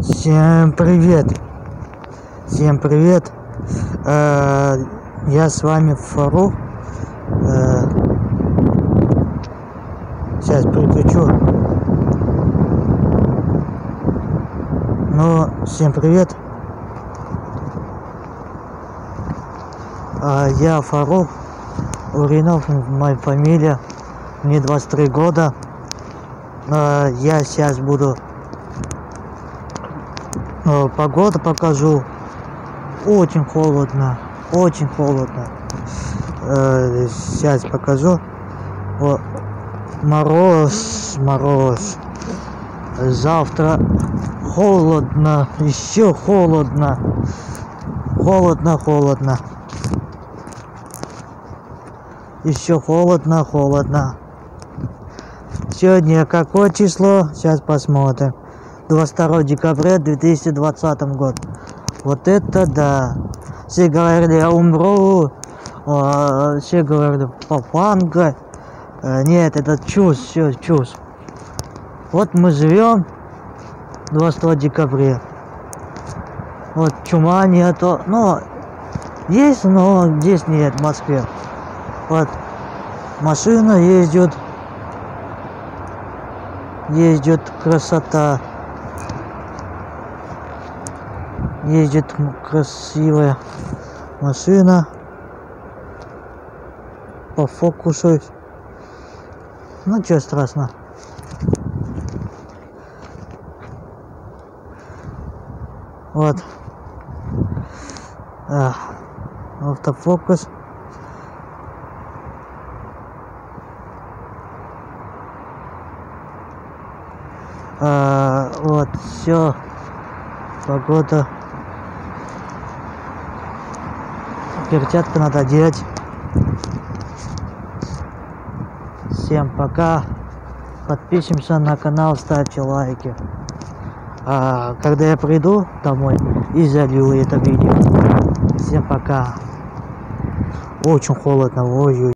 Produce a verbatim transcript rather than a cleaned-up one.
Всем привет! Всем привет! Э, я с вами Фарух. Э, сейчас переключу. Ну, всем привет! Э, я Фарух Уринов, моя фамилия. Мне двадцать три года. Э, я сейчас буду погоду покажу. Очень холодно, очень холодно. Э, сейчас покажу. Вот. Мороз, мороз. Завтра холодно, еще холодно, холодно, холодно. Еще холодно, холодно. Сегодня какое число? Сейчас посмотрим. двадцать второе декабря две тысячи двадцатого года. Вот это да. Все говорили, я умру. А, все говорили, папанга. А, нет, это чушь, все чушь. Вот мы живем двадцать второго декабря. Вот чума нету. Ну, есть, но здесь нет, в Москве. Вот машина ездит. Ездит красота. Ездит красивая машина. По фокусу. Ну что страшно. Вот. А, автофокус. А, вот все. Погода. Перчатку надо одеть. Всем пока. Подпишемся на канал, ставьте лайки. А когда я приду домой и залью это видео. Всем пока. Очень холодно. Ой-ой.